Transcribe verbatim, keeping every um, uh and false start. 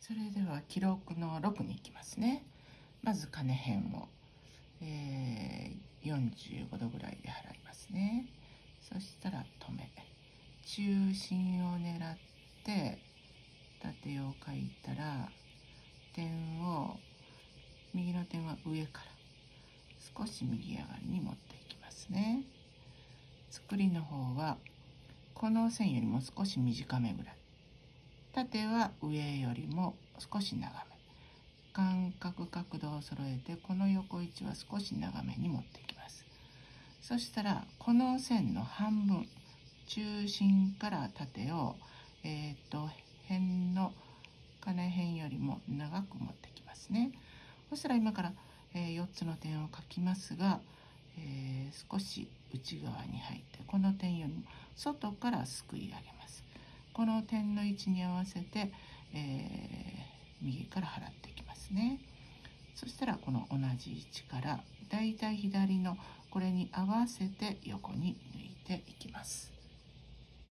それでは記録のろくに行きますね。まず金辺を、えー、よんじゅうごどぐらいで払いますね。そしたら止め、中心を狙って縦を描いたら、点を右の点は上から少し右上がりに持っていきますね。作りの方はこの線よりも少し短めぐらい、縦は上よりも少し長め、間隔角度を揃えてこの横位置は少し長めに持っていきます。そしたらこの線の半分、中心から縦をえっと辺の金辺よりも長く持ってきますね。そしたら今から、えー、よっつの点を描きますが、えー、少し内側に入ってこの点よりも外からすくい上げます。この点の位置に合わせて、えー、右から払っていきますね。そしたらこの同じ位置からだいたい左のこれに合わせて横に抜いていきます。